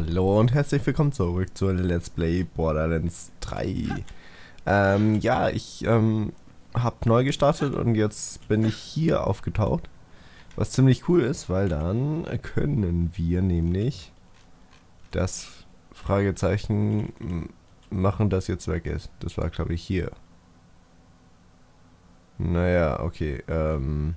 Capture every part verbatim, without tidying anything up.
Hallo und herzlich willkommen zurück zu Let's Play Borderlands drei. Ähm, ja, ich ähm, habe neu gestartet und jetzt bin ich hier aufgetaucht. Was ziemlich cool ist, weil dann können wir nämlich das Fragezeichen machen, das jetzt weg ist. Das war, glaube ich, hier. Naja, okay. Ähm,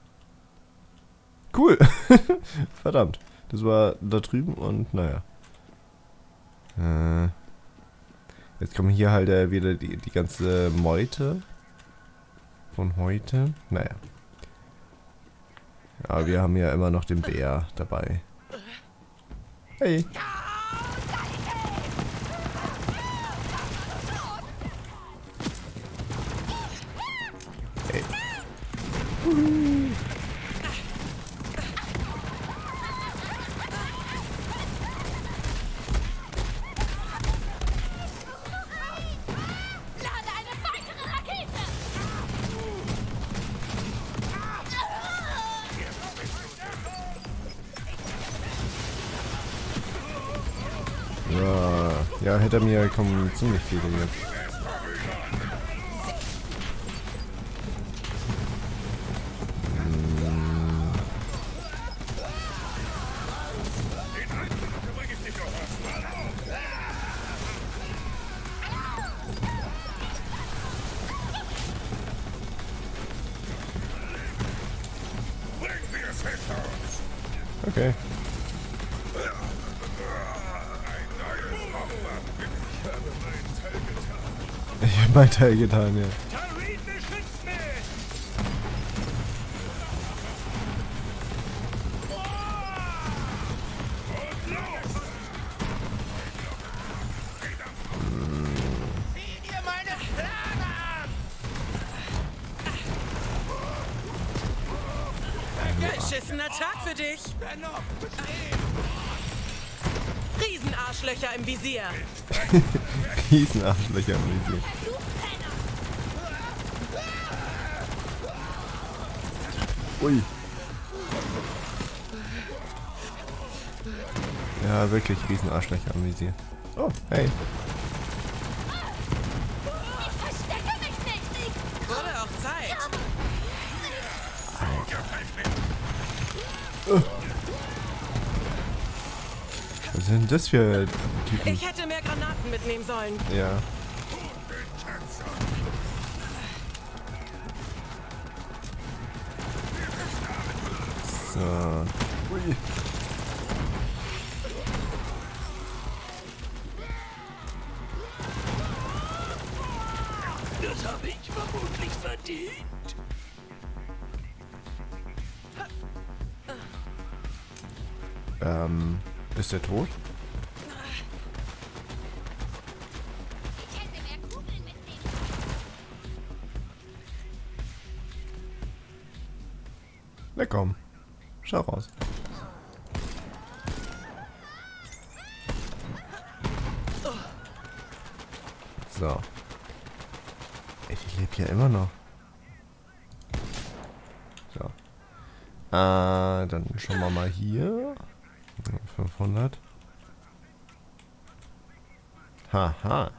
cool. Verdammt. Das war da drüben und naja. Äh, jetzt kommen hier halt äh, wieder die, die ganze Meute von heute. Naja. Aber wir haben ja immer noch den Bär dabei. Hey. Hey. Uhu. Ja, ja, hinter mir kommen ziemlich viele jetzt. Hm. Okay. Ich habe meinen Teil getan, ja. Beschissener Tag für dich. Riesenarschlöcher im Visier. Riesenarschlöcher im Visier. Ui. Ja, wirklich Riesenarschlöcher im Visier. Oh, hey. Wurde auch Zeit. Oh. Was sind denn das für Typen? Ich hätte mehr Granaten mitnehmen sollen. Ja. So. Ui. Das habe ich vermutlich verdient. Ähm, ist der tot? Na komm, schau raus. So. Ich lebe hier immer noch. So. Äh, dann schauen wir mal hier. fünfhundert. Haha.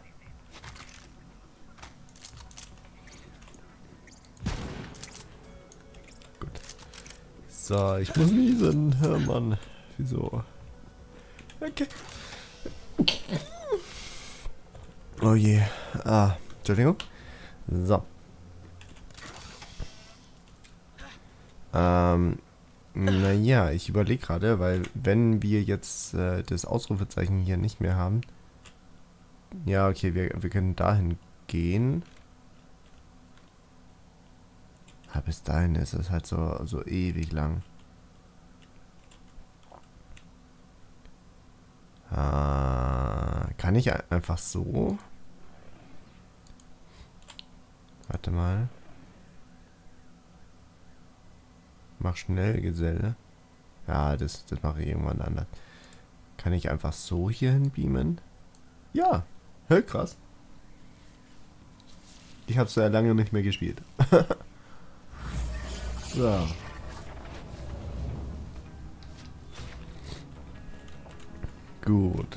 Gut. So, ich muss niesen. Oh Mann. Wieso? Okay. Oh je. Ah, Entschuldigung. So. Ähm. Naja, ich überlege gerade, weil wenn wir jetzt äh, das Ausrufezeichen hier nicht mehr haben. Ja, okay, wir, wir können dahin gehen. Aber bis dahin ist es halt so, so ewig lang. Äh, kann ich einfach so? Warte mal. Mach schnell, Geselle. Ja, das, das mache ich irgendwann anders. Kann ich einfach so hier hinbeamen? Ja, hör krass. Ich habe es ja lange nicht mehr gespielt. So. Gut.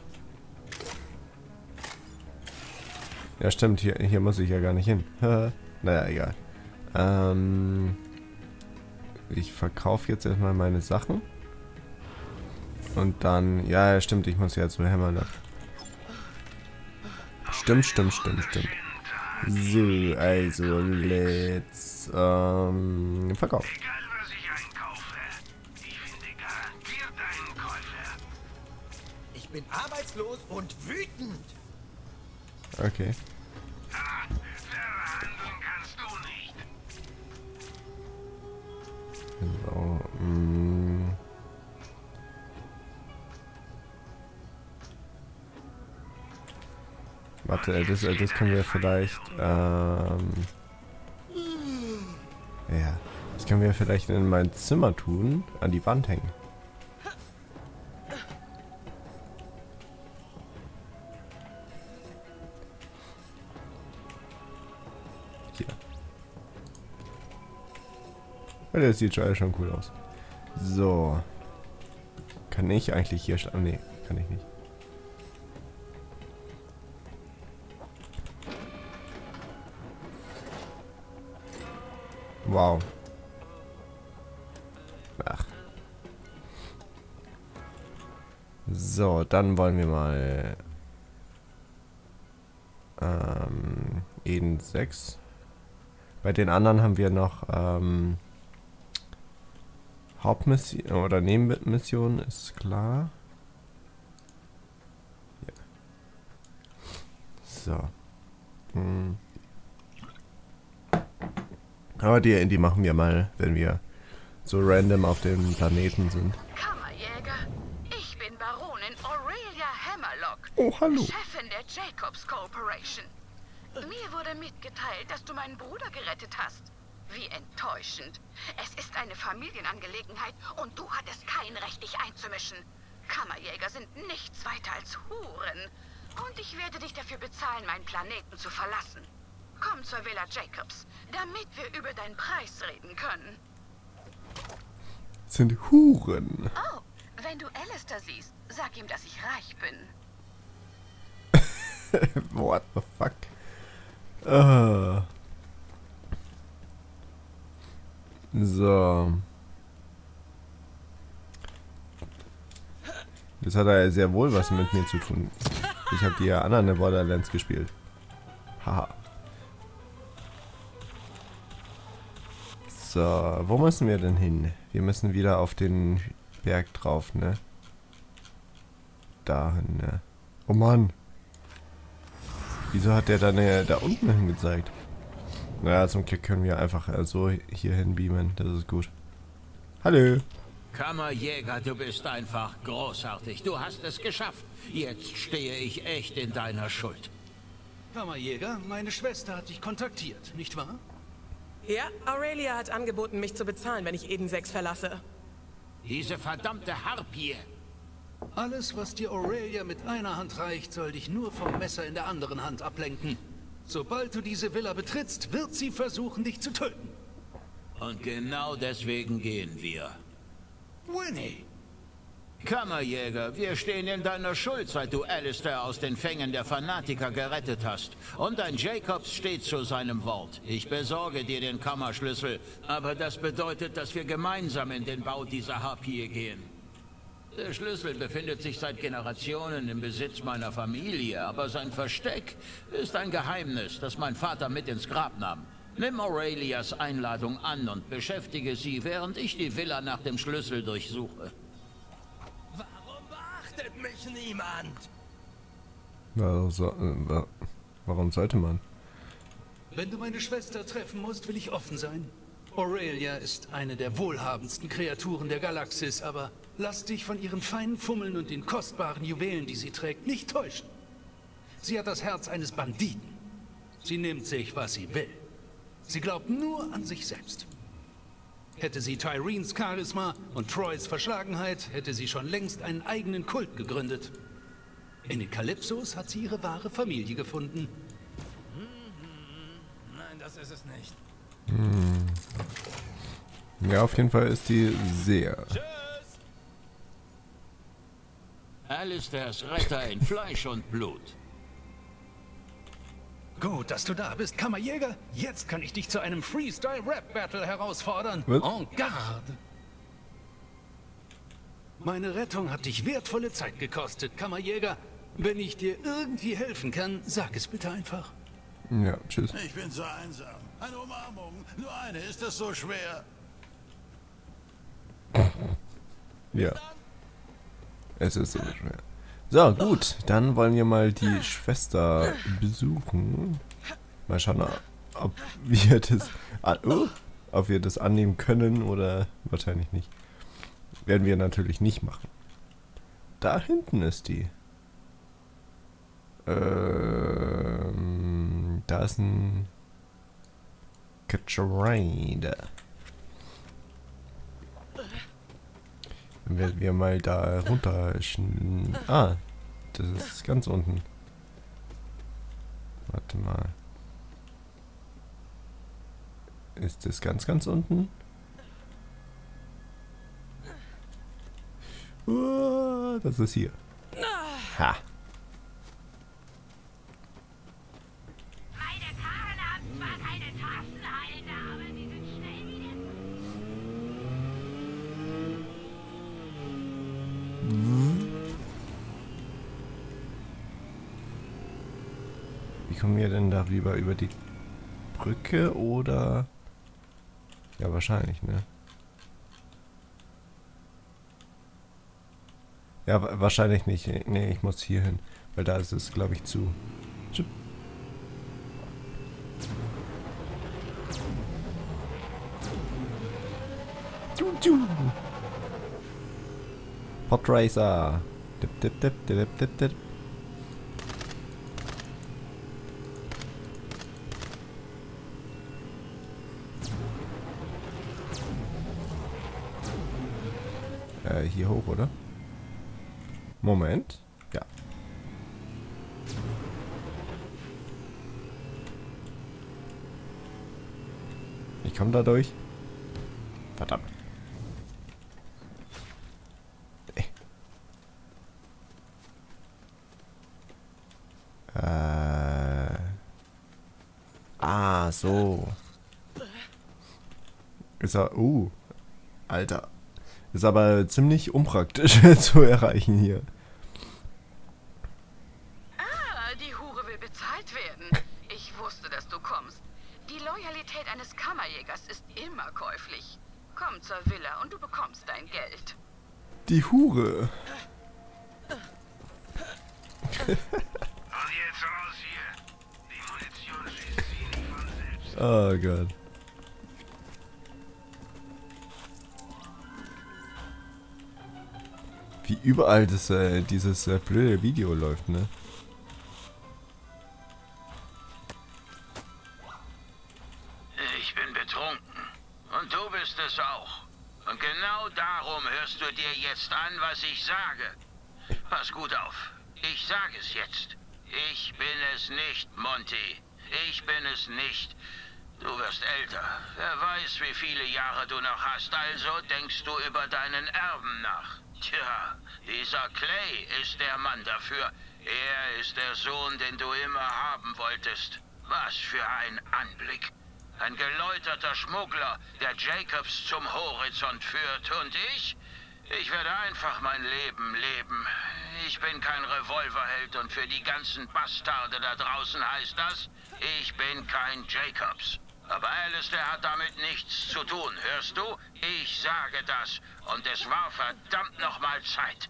Ja, stimmt, hier, hier muss ich ja gar nicht hin. Naja, egal. Ähm, ich verkaufe jetzt erstmal meine Sachen. Und dann, ja, stimmt, ich muss ja zu Hämmern. Stimmt, stimmt, stimmt, stimmt. So, also, let's, ähm, verkaufen. Egal, was ich einkaufe, ich finde garantiert einen Käufer. Ich bin arbeitslos und wütend. Okay. Ah, verhandeln kannst du nicht. So, mh. Warte, das, das können wir vielleicht, ähm, ja, das können wir vielleicht in mein Zimmer tun, an die Wand hängen. Hier. Ja, das sieht schon, schon cool aus. So. Kann ich eigentlich hier schlafen? Nee, kann ich nicht. Wow. Ach. So, dann wollen wir mal ähm, Eden sechs. Bei den anderen haben wir noch ähm, Hauptmission oder Nebenmission, ist klar. Ja. So. Hm. Aber die, die machen wir mal, wenn wir so random auf dem Planeten sind. Kammerjäger, ich bin Baronin Aurelia Hammerlock, Oh, hallo. Chefin der Jacobs Corporation. Mir wurde mitgeteilt, dass du meinen Bruder gerettet hast. Wie enttäuschend. Es ist eine Familienangelegenheit und du hattest kein Recht, dich einzumischen. Kammerjäger sind nichts weiter als Huren. Und ich werde dich dafür bezahlen, meinen Planeten zu verlassen. Komm zur Villa Jacobs, damit wir über deinen Preis reden können. Sind Huren. Oh, wenn du Alistair siehst, sag ihm, dass ich reich bin. What the fuck? Uh. So. Das hat ja sehr wohl was mit mir zu tun. Ich habe die ja anderen Borderlands gespielt. Haha. So, wo müssen wir denn hin? Wir müssen wieder auf den Berg drauf, ne? Dahin, ne? Oh Mann. Wieso hat der da, ne, da unten hingezeigt? Naja, zum Glück können wir einfach äh, so hier hin beamen. Das ist gut. Hallo. Kammerjäger, du bist einfach großartig. Du hast es geschafft. Jetzt stehe ich echt in deiner Schuld. Kammerjäger, meine Schwester hat dich kontaktiert, nicht wahr? Ja, Aurelia hat angeboten, mich zu bezahlen, wenn ich Eden sechs verlasse. Diese verdammte Harpie. Alles, was dir Aurelia mit einer Hand reicht, soll dich nur vom Messer in der anderen Hand ablenken. Sobald du diese Villa betrittst, wird sie versuchen, dich zu töten. Und genau deswegen gehen wir. Winnie! Kammerjäger, wir stehen in deiner Schuld, seit du Alistair aus den Fängen der Fanatiker gerettet hast. Und dein Jacobs steht zu seinem Wort. Ich besorge dir den Kammerschlüssel, aber das bedeutet, dass wir gemeinsam in den Bau dieser Harpie gehen. Der Schlüssel befindet sich seit Generationen im Besitz meiner Familie, aber sein Versteck ist ein Geheimnis, das mein Vater mit ins Grab nahm. Nimm Aurelias Einladung an und beschäftige sie, während ich die Villa nach dem Schlüssel durchsuche. Warum beachtet mich niemand? Also, äh, warum sollte man? Wenn du meine Schwester treffen musst, will ich offen sein. Aurelia ist eine der wohlhabendsten Kreaturen der Galaxis, aber lass dich von ihren feinen Fummeln und den kostbaren Juwelen, die sie trägt, nicht täuschen. Sie hat das Herz eines Banditen. Sie nimmt sich, was sie will. Sie glaubt nur an sich selbst. Hätte sie Tyreens Charisma und Troys Verschlagenheit, hätte sie schon längst einen eigenen Kult gegründet. In den Kalypsos hat sie ihre wahre Familie gefunden. Nein, das ist es nicht. Hm. Ja, auf jeden Fall ist sie sehr. Alistairs Retter in Fleisch und Blut. Gut, dass du da bist, Kammerjäger. Jetzt kann ich dich zu einem Freestyle-Rap-Battle herausfordern. Was? En garde. Meine Rettung hat dich wertvolle Zeit gekostet, Kammerjäger. Wenn ich dir irgendwie helfen kann, sag es bitte einfach. Ja, tschüss. Ich bin so einsam. Eine Umarmung. Nur eine. Ist das so schwer? Ja. Es ist so schwer. So, gut. Dann wollen wir mal die Schwester besuchen. Mal schauen, ob wir das, oh, ob wir das annehmen können oder wahrscheinlich nicht. Werden wir natürlich nicht machen. Da hinten ist die. Ähm, da ist ein Catch-a-Rider. Dann werden wir mal da runter. Ah, das ist ganz unten. Warte mal. Ist das ganz, ganz unten? Uh, das ist hier. Ha. Meine Karren haben zwar keine Taschenhalter, aber sie sind schnell wieder. Wie kommen wir denn darüber? Über die Brücke oder? Ja, wahrscheinlich, ne? Ja, wa- wahrscheinlich nicht. Nee, ich muss hier hin. Weil da ist es, glaube ich, zu. Tschüpp. Tschu, tschu. Podracer. Dip, dip, dip, dip, dip, dip. Äh, hier hoch, oder? Moment. Ja. Ich komme da durch. Verdammt. Äh. Äh. Ah, so. Ist er. Uh. Alter. Ist aber ziemlich unpraktisch zu erreichen hier. Ah, die Hure will bezahlt werden. Ich wusste, dass du kommst. Die Loyalität eines Kammerjägers ist immer käuflich. Komm zur Villa und du bekommst dein Geld. Die Hure. Und jetzt raus hier. Die Munition schießt sie nicht von selbst. Oh Gott. Wie überall das, äh, dieses äh, blöde Video läuft, ne? Ich bin betrunken. Und du bist es auch. Und genau darum hörst du dir jetzt an, was ich sage. Pass gut auf. Ich sage es jetzt. Ich bin es nicht, Monty. Ich bin es nicht. Du wirst älter. Wer weiß, wie viele Jahre du noch hast. Also denkst du über deinen Erben nach. Tja, dieser Clay ist der Mann dafür. Er ist der Sohn, den du immer haben wolltest. Was für ein Anblick. Ein geläuterter Schmuggler, der Jacobs zum Horizont führt. Und ich? Ich werde einfach mein Leben leben. Ich bin kein Revolverheld und für die ganzen Bastarde da draußen heißt das, ich bin kein Jacobs. Aber Alistair hat damit nichts zu tun, hörst du? Ich sage das. Und es war verdammt nochmal Zeit.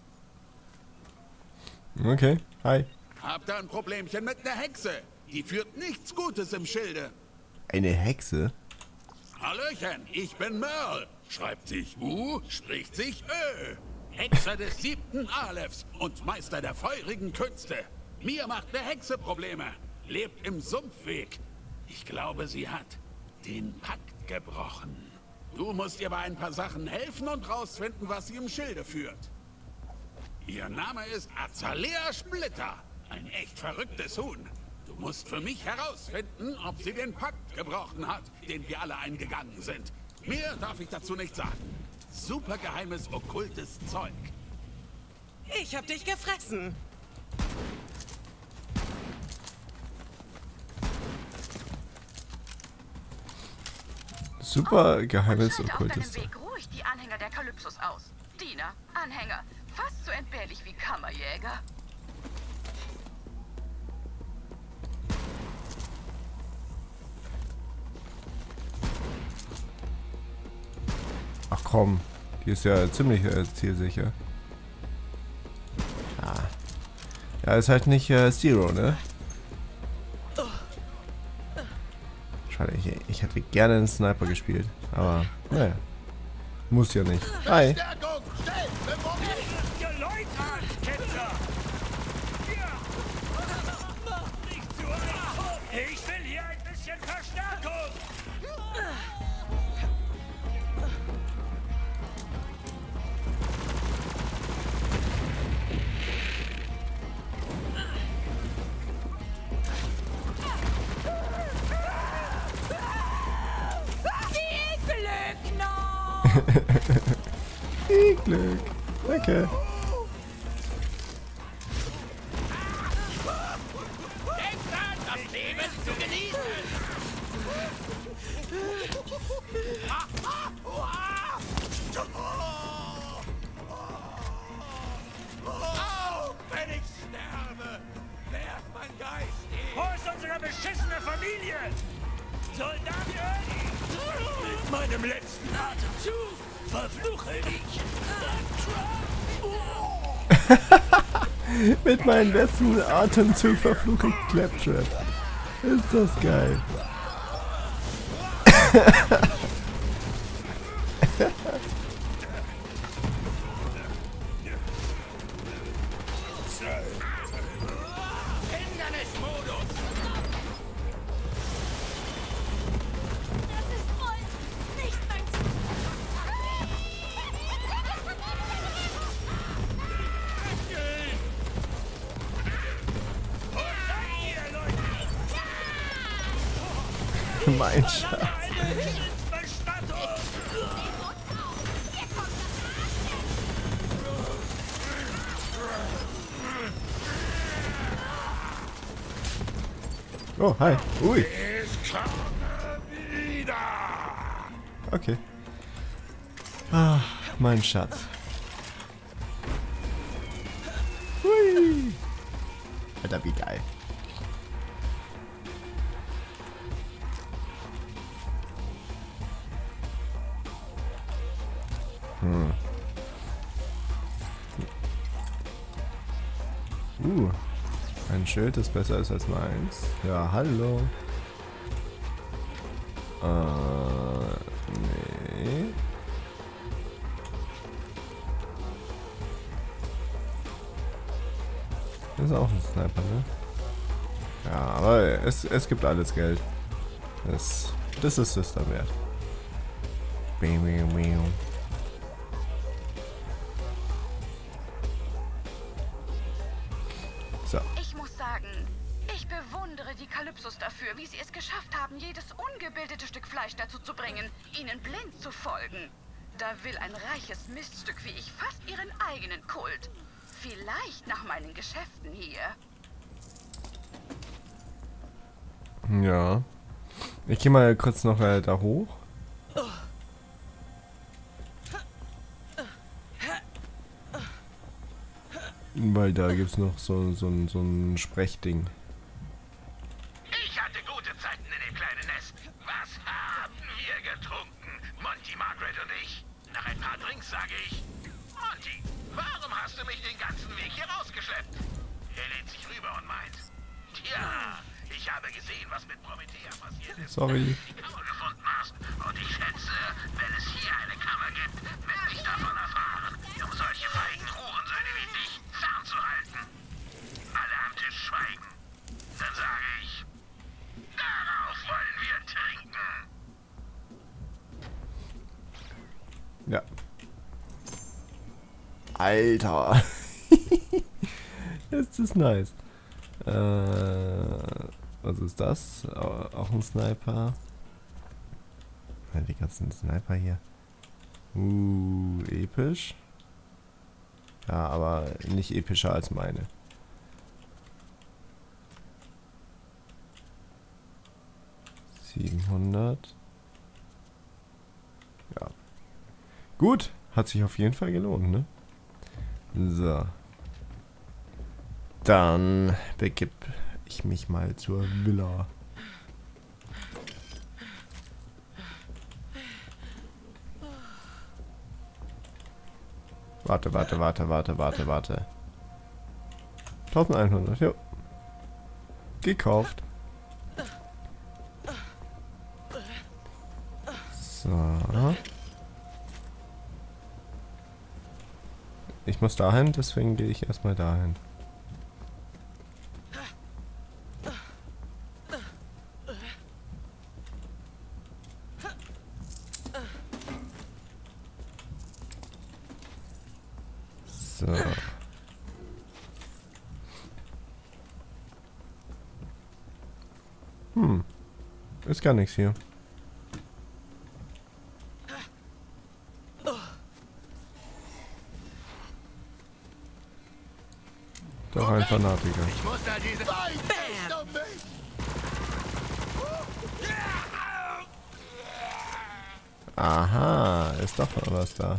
Okay, hi. Habt ihr ein Problemchen mit einer Hexe? Die führt nichts Gutes im Schilde. Eine Hexe? Hallöchen, ich bin Merle. Schreibt sich U, spricht sich Ö. Hexer des siebten Alephs und Meister der feurigen Künste. Mir macht eine Hexe Probleme. Lebt im Sumpfweg. Ich glaube, sie hat den Pakt gebrochen. Du musst ihr bei ein paar Sachen helfen und rausfinden, was sie im Schilde führt. Ihr Name ist Azalea Splitter. Ein echt verrücktes Huhn. Du musst für mich herausfinden, ob sie den Pakt gebrochen hat, den wir alle eingegangen sind. Mehr darf ich dazu nicht sagen. Supergeheimes, okkultes Zeug. Ich hab dich gefressen. Super geheimes Schalte auf deinem Okkultist. Weg ruhig die Anhänger der Kalypsos aus. Diener, Anhänger, fast so entbehrlich wie Kammerjäger. Ach komm, die ist ja ziemlich äh, zielsicher. Ah. Ja, ist halt nicht äh, Zero, ne? Schade, ich, ich hätte gerne einen Sniper gespielt. Aber, naja. Muss ja nicht. Hi. Verstärkung! Schnell! Bevor wir... Ihr Leute an, Ketzer! Mach nicht zu einfach! Ich will hier ein bisschen Verstärkung! Viel Glück. Danke. Denkt an, das Leben zu genießen! Oh, wenn ich sterbe, wehrt mein Geist ihn. Wo ist unsere beschissene Familie? Soldat Ernie! Mit meinem letzten Atemzug verfluche ich! Mit meinem letzten Atemzug verfluche ich Claptrap. Ist das geil. Hindernismodus! Das ist voll nicht mein Mein Schatz. Oh, hi. Ui. Ich komme wieder! Okay. Ah, mein Schatz. Hui. Alter, wie geil. Hm. Uh. Ein Schild, das besser ist als meins. Ja, hallo. Äh, nee. Das ist auch ein Sniper, ne? Ja, aber es, es gibt alles Geld. Das, das ist es dann wert. Bing, bing, bing. So. Ich muss sagen, ich bewundere die Kalypsos dafür, wie sie es geschafft haben, jedes ungebildete Stück Fleisch dazu zu bringen, ihnen blind zu folgen. Da will ein reiches Miststück wie ich fast ihren eigenen Kult. Vielleicht nach meinen Geschäften hier. Ja. Ich gehe mal kurz noch äh, da hoch. Weil da gibt's noch so, so, so ein Sprechding. Ich hatte gute Zeiten in dem kleinen Nest. Was haben wir getrunken? Monty, Margaret und ich. Nach ein paar Drinks sage ich: Monty, warum hast du mich den ganzen Weg hier rausgeschleppt? Er lehnt sich rüber und meint: Tja, ich habe gesehen, was mit Promethea passiert ist. Sorry. Die Kammer gefunden hast. Und ich schätze, wenn es hier eine Kammer gibt, will ich davon erfahren, um solche feigen Hurensöhne wie dich fernzuhalten. Alle am Tisch schweigen. Dann sage ich: Darauf wollen wir trinken. Ja. Alter. Ist das nice. Äh, was ist das? Auch ein Sniper. Die ganzen Sniper hier. Uh, episch. Ja, aber nicht epischer als meine. siebenhundert. Ja. Gut, hat sich auf jeden Fall gelohnt, ne? So. Dann begib ich mich mal zur Villa. Warte, warte, warte, warte, warte, warte. elfhundert, jo. Gekauft. So. Ich muss dahin, deswegen gehe ich erstmal dahin. So. Hm. Ist gar nichts hier. Doch ein Fanatiker. Ich muss da diese... Nein, nicht um mich! Aha, ist doch noch was da.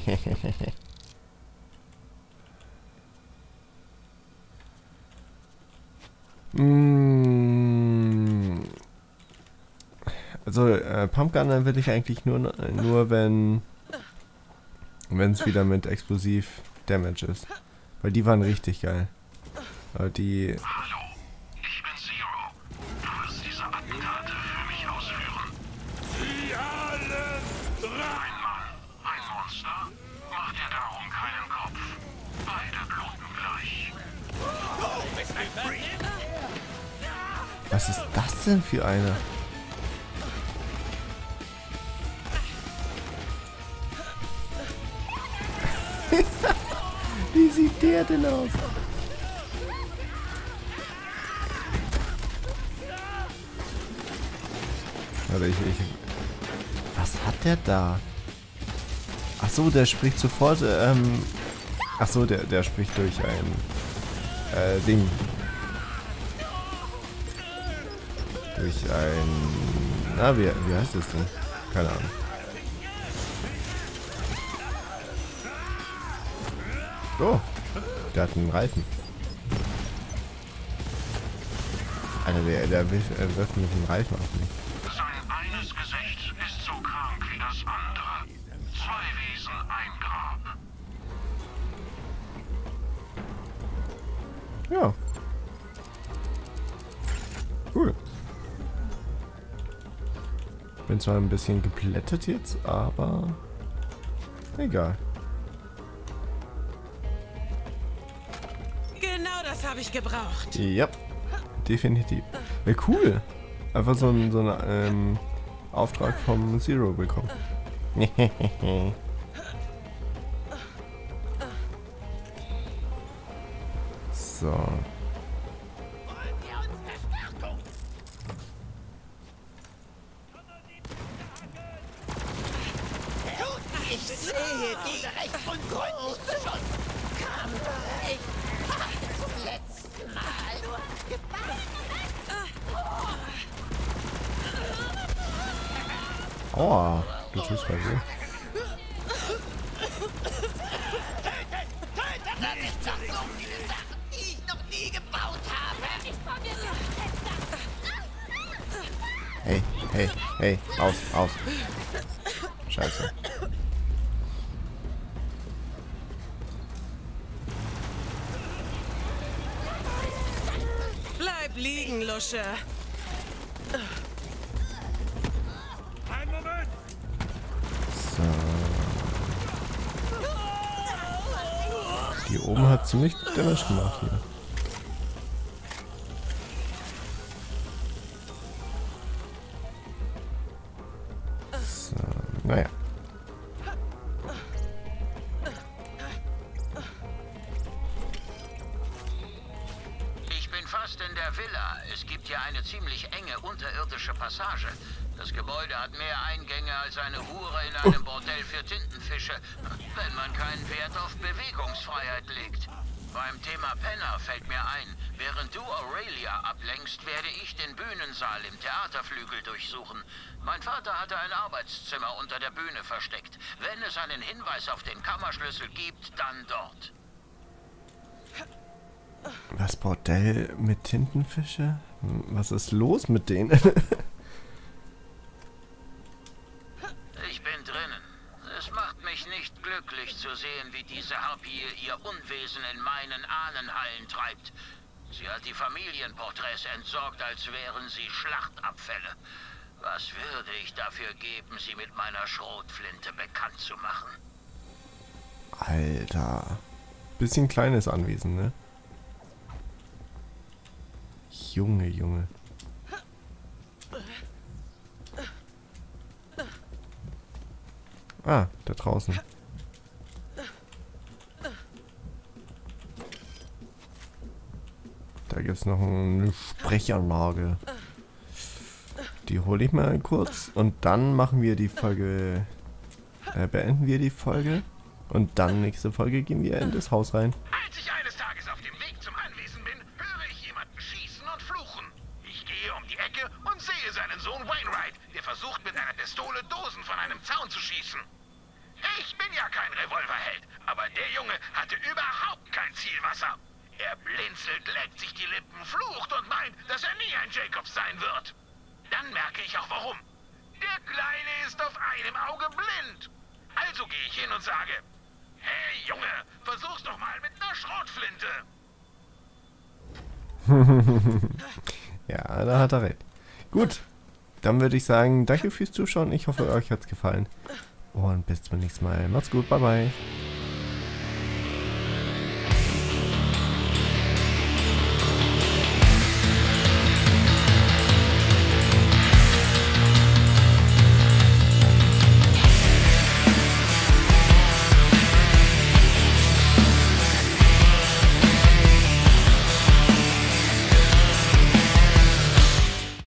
mm. Also, äh, Pumpgunner will ich eigentlich nur, nur wenn wenn es wieder mit Explosiv Damage ist. Weil die waren richtig geil. Aber die... Hallo, ich bin Zero. Du wirst diese Attentate für mich ausführen. Sie alle drei! Ein Mann, ein Monster. Mach dir darum keinen Kopf. Beide bluten gleich. Du bist ein Freak! Was ist das denn für einer? Wie sieht der denn aus? Warte, ich, ich... Was hat der da? Ach so, der spricht sofort, ähm... Ach so, der, der spricht durch ein... Äh, Ding. Durch ein... Na, wie, wie heißt das denn? Keine Ahnung. Oh, der hat einen Reifen. Alter, der, der wirft, er wirft mit dem Reifen auf mich. Sein eines Gesicht ist so krank wie das andere. Zwei Wesen, ein Grab. Ja. Cool. Bin zwar ein bisschen geplättet jetzt, aber egal. Habe ich gebraucht. Ja, definitiv. Ja, cool. Einfach so einen so ein, ähm, Auftrag vom Zero bekommen. So. Ich sehe die recht und gründlich Beschuss. Kam ich zum letzten Mal. Du hast gebannt. Oh, du tust mal so. Das ist doch so viele Sachen, die ich noch nie gebaut habe. Hey, hey, hey, aus, aus. Scheiße. Bleib liegen, Lusche. Ein Moment! So. Die oben hat ziemlich Damage gemacht hier. So, naja. Ich bin fast in der Villa. Es gibt hier eine ziemlich enge unterirdische Passage. Das Gebäude hat mehr Eingänge als eine Hure in einem Bordell für Tintenfische, wenn man keinen Wert auf Bewegungsfreiheit legt. Beim Thema Penner fällt mir ein, während du Aurelia ablenkst, werde ich den Bühnensaal im Theaterflügel durchsuchen. Mein Vater hatte ein Arbeitszimmer unter der Bühne versteckt. Wenn es einen Hinweis auf den Kammerschlüssel gibt, dann dort. Das Bordell mit Tintenfische? Was ist los mit denen? Ich bin drinnen. Es macht mich nicht glücklich zu sehen, wie diese Harpie ihr Unwesen in meinen Ahnenhallen treibt. Sie hat die Familienporträts entsorgt, als wären sie Schlachtabfälle. Was würde ich dafür geben, sie mit meiner Schrotflinte bekannt zu machen? Alter. Bisschen kleines Anwesen, ne? Junge, Junge. Ah, da draußen. Da gibt es noch eine Sprechanlage. Die hole ich mal kurz. Und dann machen wir die Folge... Äh, beenden wir die Folge. Und dann nächste Folge gehen wir in das Haus rein. Als ich eines Tages auf dem Weg zum Anwesen bin, höre ich jemanden schießen und fluchen. Ich gehe um die Ecke und sehe seinen Sohn Wainwright, der versucht mit einer Pistole Dosen von einem Zaun zu schießen. Ich bin ja kein Revolverheld, aber der Junge hatte überhaupt kein Zielwasser. Er blinzelt, leckt sich die Lippen, flucht und meint, dass er nie ein Jacobs sein wird. Dann merke ich auch warum. Der Kleine ist auf einem Auge blind. Also gehe ich hin und sage, hey Junge, versuch's doch mal mit einer Schrotflinte. Ja, da hat er recht. Gut, dann würde ich sagen, danke fürs Zuschauen. Ich hoffe, euch hat's gefallen. Und bis zum nächsten Mal. Macht's gut, bye bye.